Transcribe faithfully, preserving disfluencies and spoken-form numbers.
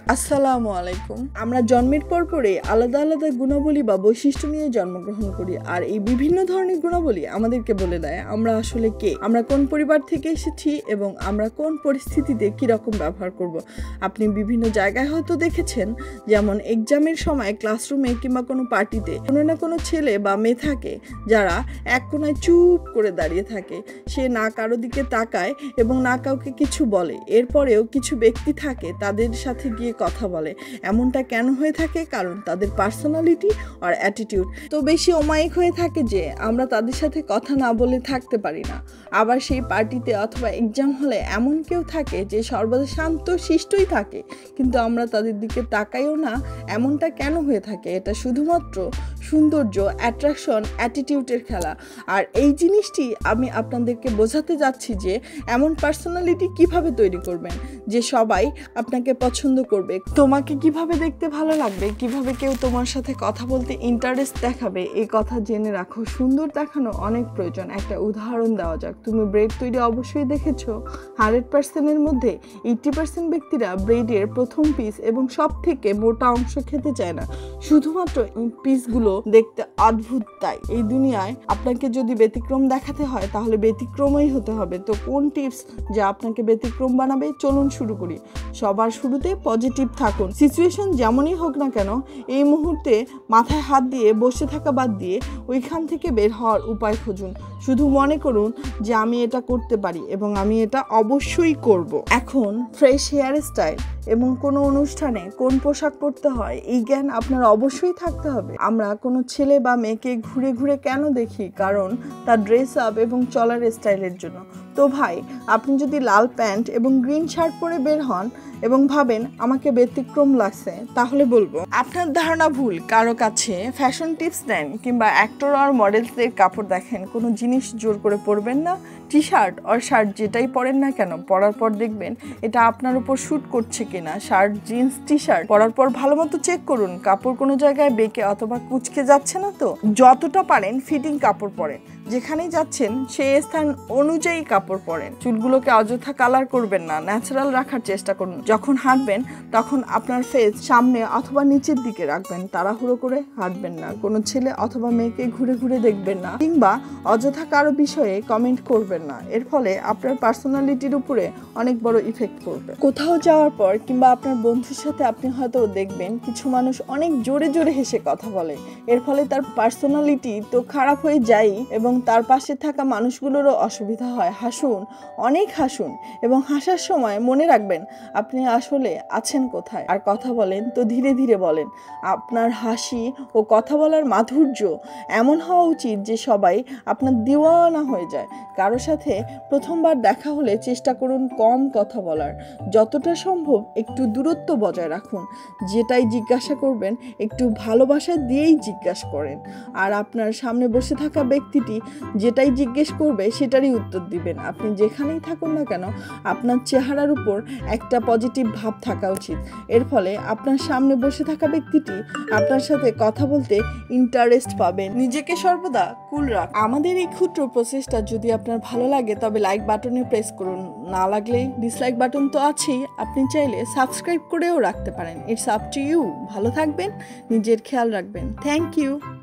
আসসালামু আলাইকুম। আমরা জন্মের পর পরে আলাদা আলাদা গুণাবলী বা বৈশিষ্ট্য নিয়ে জন্মগ্রহণ করি, আর এই বিভিন্ন ধরনের গুণাবলী আমাদেরকে বলে দেয় আমরা আসলে কে, আমরা কোন পরিবার থেকে এসেছি এবং আমরা কোন পরিস্থিতিতে কিরকম ব্যবহার করব। আপনি বিভিন্ন জায়গায় হয়তো দেখেছেন, যেমন এক্সামের সময় ক্লাসরুমে কিংবা কোনো পার্টিতে কোনো না কোনো ছেলে বা মেয়ে থাকে যারা এক কোনায় চুপ করে দাঁড়িয়ে থাকে। সে না কারো দিকে তাকায় এবং না কাউকে কিছু বলে। এরপরেও কিছু ব্যক্তি থাকে তাদের সাথে গিয়ে কথা বলে। এমনটা কেন হয়ে থাকে? কারণ তাদের পার্সোনালিটি আর অ্যাটিটিউড তো বেশি অমায়িক হয়ে থাকে যে আমরা তাদের সাথে কথা না বলে থাকতে পারি না। আবার সেই পার্টিতে অথবা এক্সাম হলে এমন কেউ থাকে যে সর্বদা শান্ত শিষ্টই থাকে, কিন্তু আমরা তাদের দিকে তাকাইও না। এমনটা কেন হয়ে থাকে? এটা শুধুমাত্র সৌন্দর্য, অ্যাট্রাকশন, অ্যাটিটিউডের খেলা। আর এই জিনিসটি আমি আপনাদেরকে বোঝাতে যাচ্ছি যে এমন পার্সোনালিটি কিভাবে তৈরি করবেন যে সবাই আপনাকে পছন্দ করবে। তোমাকে কিভাবে দেখতে ভালো লাগবে, কিভাবে কেউ তোমার সাথে কথা বলতে ইন্টারেস্ট দেখাবে, এই কথা জেনে রাখো। সুন্দর দেখানো অনেক প্রয়োজন। একটা উদাহরণ দেওয়া যাক। তুমি ব্রেড তৈরি অবশ্যই দেখেছো। হান্ড্রেড পার্সেন্টের মধ্যে এইটটি পার্সেন্ট ব্যক্তিরা ব্রেডের প্রথম পিস এবং সব থেকে মোটা অংশ খেতে চায় না, শুধুমাত্র এই পিসগুলো দেখতে অদ্ভুত। তাই এই দুনিয়ায় আপনাকে যদি ব্যতিক্রম দেখাতে হয় তাহলে ব্যতিক্রমই হতে হবে। তো কোন টিপস যা আপনাকে ব্যতিক্রম বানাবে? চলুন শুরু করি। সবার শুরুতে পজিটিভ থাকুন। সিচুয়েশন যেমনই হোক না কেন, এই মুহূর্তে মাথায় হাত দিয়ে বসে থাকা বাদ দিয়ে ওইখান থেকে বের হওয়ার উপায় খুঁজুন। শুধু মনে করুন যে আমি এটা করতে পারি এবং আমি এটা অবশ্যই করব। এখন ফ্রেশ হেয়ার স্টাইল এবং কোনো অনুষ্ঠানে কোন পোশাক পরতে হয় এই জ্ঞান আপনার অবশ্যই থাকতে হবে। আমরা কোনো ছেলে বা মেয়েকে ঘুরে ঘুরে কেন দেখি? কারণ তার ড্রেস আপ এবং চলার স্টাইলের জন্য। তো ভাই, আপনি যদি লাল প্যান্ট এবং গ্রিন শার্ট পরে বের হন এবং ভাবেন আমাকে ব্যতিক্রম লাগছে, তাহলে বলবো আপনার ধারণা ভুল। কারো কাছে ফ্যাশন টিপস নেন কিংবা অ্যাক্টর আর মডেলসদের কাপড় দেখেন, কোনো জিনিস জোর করে পরবেন না। টি শার্ট আর শার্ট যেটাই পরেন না কেন, পরার পর দেখবেন এটা আপনার উপর শ্যুট করছে কিনা। শার্ট, জিন্স, টি শার্ট পরার পর ভালো মতো চেক করুন কাপড় কোনো জায়গায় বেঁকে অথবা কুঁচকে যাচ্ছে না তো। যতটা পারেন ফিটিং কাপড় পরেন। যেখানেই যাচ্ছেন সেই স্থান অনুযায়ী কাপড় পরেন। চুলগুলোকে অযথা কালার করবেন না, ন্যাচারাল রাখার চেষ্টা করুন। যখন হাঁটবেন তখন আপনার ফেস সামনে অথবা নিচের দিকে রাখবেন। তাড়াহুড়ো করে হাঁটবেন না। কোনো ছেলে অথবা মেয়েকে ঘুরে ঘুরে দেখবেন না কিংবা অযথা কারো বিষয়ে কমেন্ট করবেন না। এর ফলে আপনার পার্সোনালিটির উপরে অনেক বড় ইফেক্ট পড়বে। কোথাও যাওয়ার পর কিংবা আপনার বন্ধুর সাথে আপনি হয়তো দেখবেন কিছু মানুষ অনেক জোরে জোরে হেসে কথা বলে। এর ফলে তার পার্সোনালিটি তো খারাপ হয়ে যায় এবং তার পাশে থাকা মানুষগুলোরও অসুবিধা হয়। হাসুন, অনেক হাসুন এবং হাসার সময় মনে রাখবেন আপনি আসলে আছেন কোথায়। আর কথা বলেন তো ধীরে ধীরে বলেন। আপনার হাসি ও কথা বলার মাধুর্য এমন হওয়া উচিত যে সবাই আপনার দিওয়ানা হয়ে যায়। কারো সাথে প্রথমবার দেখা হলে চেষ্টা করুন কম কথা বলার। যতটা সম্ভব একটু দূরত্ব বজায় রাখুন। যেটাই জিজ্ঞাসা করবেন একটু ভালোবাসা দিয়েই জিজ্ঞাসা করেন। আর আপনার সামনে বসে থাকা ব্যক্তিটি যেটাই জিজ্ঞেস করবে সেটারই উত্তর দিবেন। আপনি যেখানেই থাকুন না কেন আপনার চেহারার উপর একটা পজিটিভ ভাব থাকা উচিত। এর ফলে আপনার সামনে বসে থাকা ব্যক্তিটি আপনার সাথে কথা বলতে ইন্টারেস্ট পাবেন। নিজেকে সর্বদা কুল রাখ। আমাদের এই ক্ষুদ্র প্রসেসটা যদি আপনার ভালো লাগে তবে লাইক বাটনে প্রেস করুন। না লাগলে ডিসলাইক বাটন তো আছেই। আপনি চাইলে সাবস্ক্রাইব করেও রাখতে পারেন। It's up to you. ভালো থাকবেন, নিজের খেয়াল রাখবেন। Thank you.